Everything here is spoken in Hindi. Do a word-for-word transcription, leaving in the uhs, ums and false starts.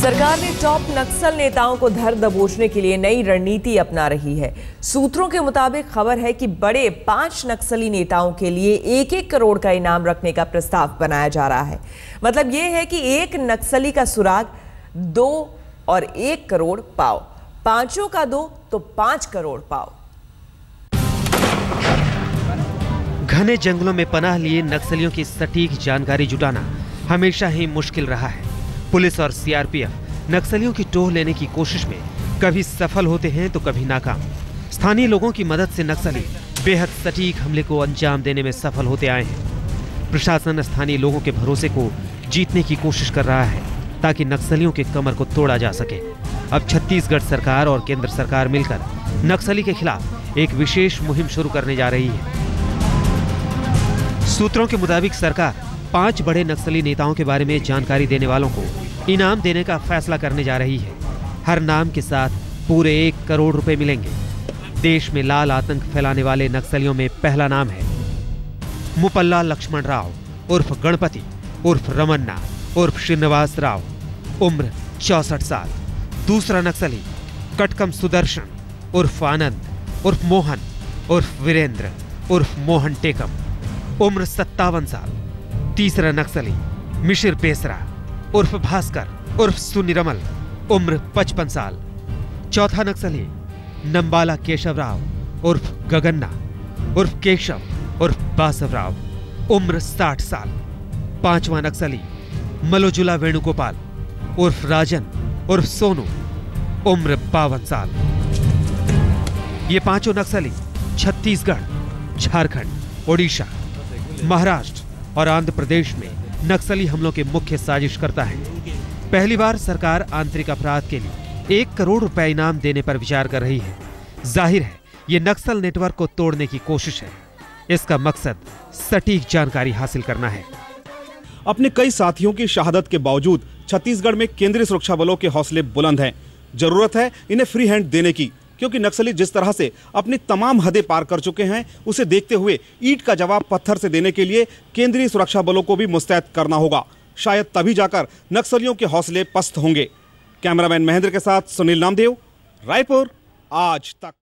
सरकार ने टॉप नक्सल नेताओं को धर दबोचने के लिए नई रणनीति अपना रही है। सूत्रों के मुताबिक खबर है कि बड़े पांच नक्सली नेताओं के लिए एक एक करोड़ का इनाम रखने का प्रस्ताव बनाया जा रहा है। मतलब यह है कि एक नक्सली का सुराग दो और एक करोड़ पाओ, पांचों का दो तो पांच करोड़ पाओ। घने जंगलों में पनाह लिए नक्सलियों की सटीक जानकारी जुटाना हमेशा ही मुश्किल रहा है। पुलिस और सीआरपीएफ नक्सलियों की टोह लेने की कोशिश में कभी सफल होते हैं तो कभी नाकाम। स्थानीय लोगों की मदद से नक्सली बेहद सटीक हमले को अंजाम देने में सफल होते आए हैं। प्रशासन स्थानीय लोगों के भरोसे को जीतने की कोशिश कर रहा है ताकि नक्सलियों के कमर को तोड़ा जा सके। अब छत्तीसगढ़ सरकार और केंद्र सरकार मिलकर नक्सली के खिलाफ एक विशेष मुहिम शुरू करने जा रही है। सूत्रों के मुताबिक सरकार पांच बड़े नक्सली नेताओं के बारे में जानकारी देने वालों को इनाम देने का फैसला करने जा रही है। हर नाम के साथ पूरे एक करोड़ रुपए मिलेंगे। देश में लाल आतंक फैलाने वाले नक्सलियों में पहला नाम है मुपल्ला लक्ष्मण राव उर्फ गणपति उर्फ रमन्ना उर्फ श्रीनिवास राव, उम्र चौसठ साल। दूसरा नक्सली कटकम सुदर्शन उर्फ आनंद उर्फ मोहन उर्फ वीरेंद्र उर्फ मोहन टेकम, उम्र सत्तावन साल। तीसरा नक्सली मिशिर बेसरा उर्फ भास्कर उर्फ सुनिरमल, उम्र पचपन साल। चौथा नक्सली नंबाला केशव राव उर्फ गगन्ना उर्फ केशव उर्फ बासव राव, उम्र साठ साल। पांचवा नक्सली मलोजुला वेणुगोपाल उर्फ राजन उर्फ सोनू, उम्र बावन साल। ये पांचों नक्सली छत्तीसगढ़, झारखंड, ओडिशा, महाराष्ट्र और आंध्र प्रदेश में नक्सली हमलों के मुख्य साजिश करता है। पहली बार सरकार आंतरिक अपराध के लिए एक करोड़ रुपए इनाम देने पर विचार कर रही है। जाहिर है ये नक्सल नेटवर्क को तोड़ने की कोशिश है। इसका मकसद सटीक जानकारी हासिल करना है। अपने कई साथियों की शहादत के बावजूद छत्तीसगढ़ में केंद्रीय सुरक्षा बलों के हौसले बुलंद हैं। जरूरत है इन्हें फ्री हैंड देने की, क्योंकि नक्सली जिस तरह से अपनी तमाम हदें पार कर चुके हैं, उसे देखते हुए ईंट का जवाब पत्थर से देने के लिए केंद्रीय सुरक्षा बलों को भी मुस्तैद करना होगा। शायद तभी जाकर नक्सलियों के हौसले पस्त होंगे। कैमरामैन महेंद्र के साथ सुनील नामदेव, रायपुर, आज तक।